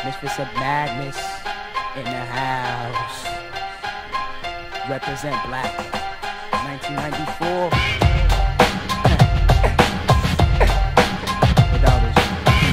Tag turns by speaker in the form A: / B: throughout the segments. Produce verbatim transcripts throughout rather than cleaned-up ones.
A: Misfits of Madness in the house. Represent black. nineteen ninety-four. Without us.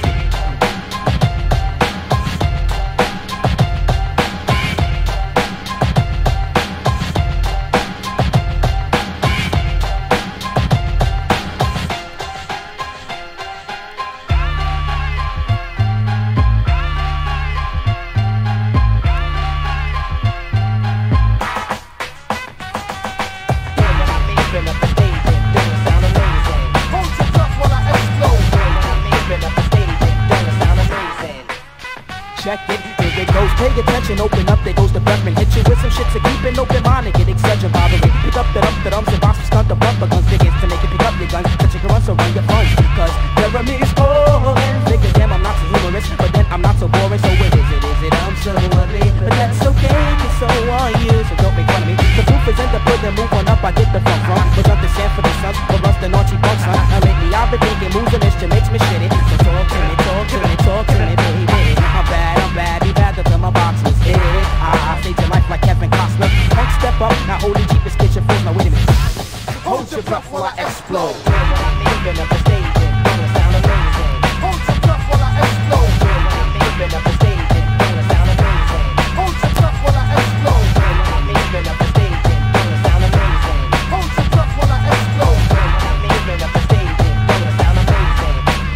A: Check it, here it goes, pay attention, open up, there goes the Beckman. Hit you with some shit to keep an open mind and get excited, bothering. Pick up the dump, the dumps, and boxes, stunt the bumper guns, begins to make you pick up your guns, that you can run, so run your funds. Cause Jeremy is calling, figure damn, I'm not so humorous, but then I'm not so boring, so what is it, is it, I'm so ugly, but that's okay, cause so are you, so don't make fun of me. The proof is in the pudding, move on up, I get the front from, was up the sand for the sons, but rust the naughty bugs, son. Now lately I've been thinking, moves and mischief makes me shitty, so talk to me, talk to me, talk to me, baby. I'm bad, I'm bad, be bad till my boxes hit it. I, I save your life like Kevin Costner. Don't step up, now hold the Jeep, get your force. Now wait a minute. Hold your breath while I explode. Moving up the stage and gonna sound amazing. Hold your breath while I explode. Moving up the stage and gonna sound amazing. Hold your breath while I explode. Moving up the stage and gonna sound amazing. Hold your breath while I explode. Moving up the stage and gonna sound amazing.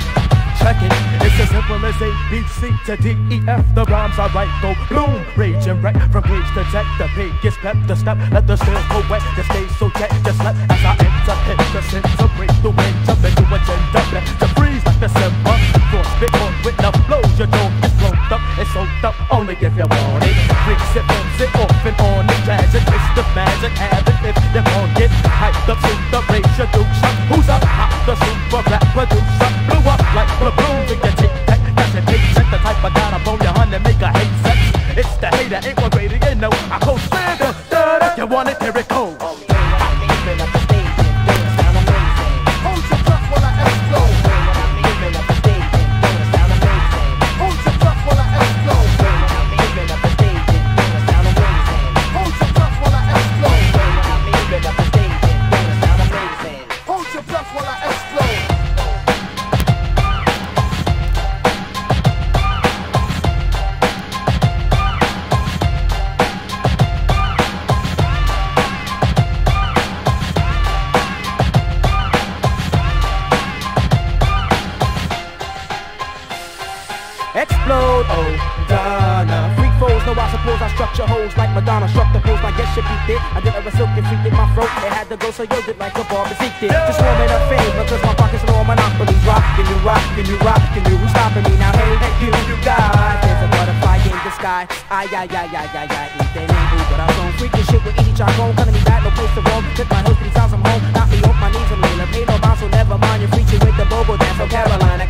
A: Check it.
B: It's as simple as A, B, C to D, E, F. The rhymes I write go bloom, rage and wreck. From page to deck, the pig gets pep, the step, let the still go wet. Just stay so jet, just let as I enter, hit the center, break the wind, jump into a gender, back to freeze like the simmer. Force big on with the flows, your dog gets blown up, it's soaked up, only if you want it. Freaks it, films it off and on it, tragic, it's the magic, have it if you want it. Hyped up, shoot the rage, you do shot. Who's up? Hot, the super rap producer, blew up like the balloons in your tic tac. That's a paycheck, the type of guy to blow your honey, make a hate sex. It's the hater, ain't one greater, you know. I go slander, da you want it, here it goes.
A: Moving up the stage and gonna sound amazing.
B: Hold your breath while I explode.
A: Moving up the stage and gonna sound amazing.
B: Hold your breath while I explode.
A: Moving up the stage and gonna sound amazing.
B: Hold your breath while I explode.
A: Moving up the stage and gonna sound amazing.
B: Hold your breath while I explode.
A: Explode, oh, Donna. Freak foes, no, I suppose I structure holes like Madonna. Struck the pose, my guess should be thick. I did a silk and freaked in my throat. They had to go, so yo did like a bar physique did. Just warming up fame, because my pockets are all monopolies. Rock, can you rock, can you rock, can you, who's stopping me now? Hey, hey, you, you guys. There's a butterfly in the sky. Ay, ay, ay, ay, ay, ay. Eat that ain't boo, but I'm gon' freaking shit with each jargon. Cutting me back, no place to roam. Took my host three times, I'm home. Knock me off my knees and Layla. Pay no mind, so never mind. You're preaching with the bobo dance, so Carolina.